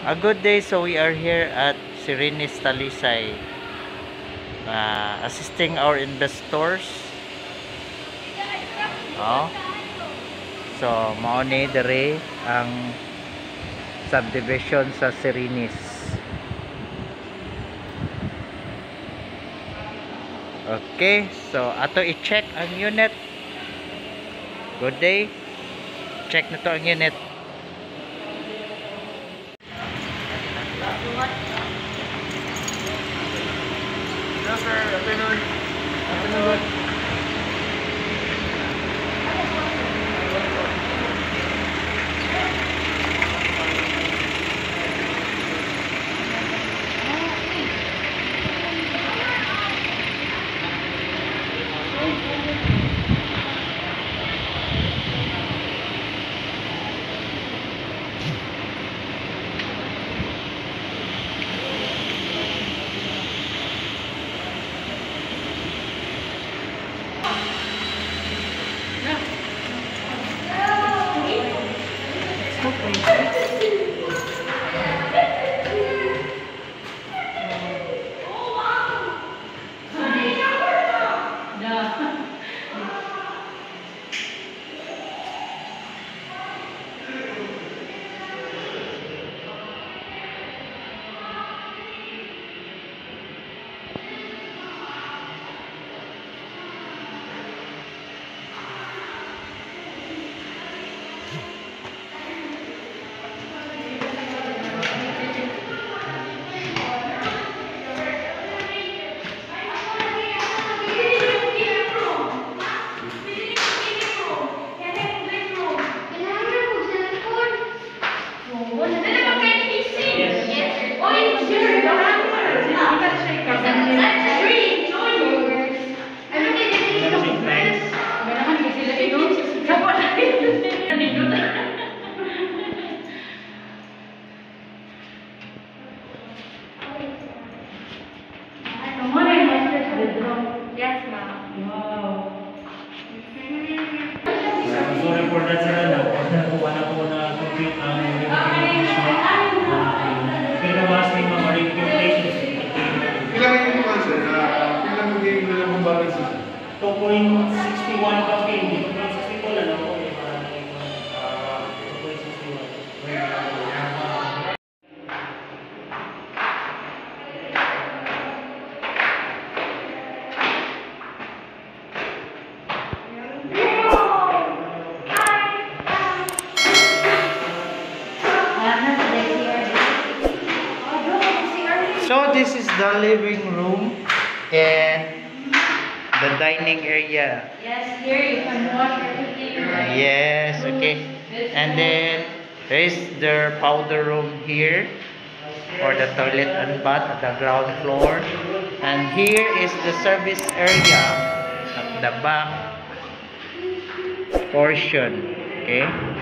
A good day. So we are here at Talisay, assisting our investors. Oh. So mao ni dere ang subdivision sa Sirinis. Okay, so ato i-check ang unit. Good day. Check na to ang unit. Hello sir, afternoon. Afternoon. Yes, ma'am. Wow. Sorry for that sir. Nakuha na po na complete ang renovation. Pero masking mga recommendations. Ilang yung mga sir? Ilang yung game na lang bagay sir? 2.61 pa pin. 2.64 na ako. 2.61. So this is the living room and the dining area. Yes, here you can wash everything. Yes, okay. And then there is the powder room here for the toilet and bath at the ground floor. And here is the service area at the back portion. Okay.